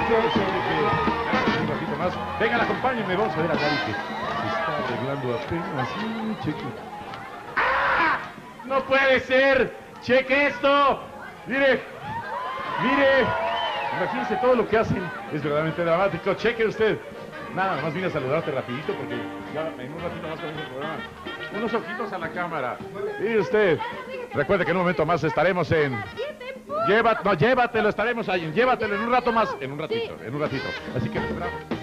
Un ratito más. Vengan, acompáñenme, vamos a ver a Gaby que se está arreglando apenas. Sí, cheque. ¡Ah! ¡No puede ser! ¡Cheque esto! ¡Mire! ¡Mire! Imagínense todo lo que hacen. Es verdaderamente dramático. Cheque usted. Nada, más vine a saludarte rapidito porque ya en un ratito más comienza el programa. Unos ojitos a la cámara. Y usted, recuerde que en un momento más estaremos en... Llévatelo, estaremos ahí. Llévatelo en un rato más. En un ratito. Así que lo esperamos.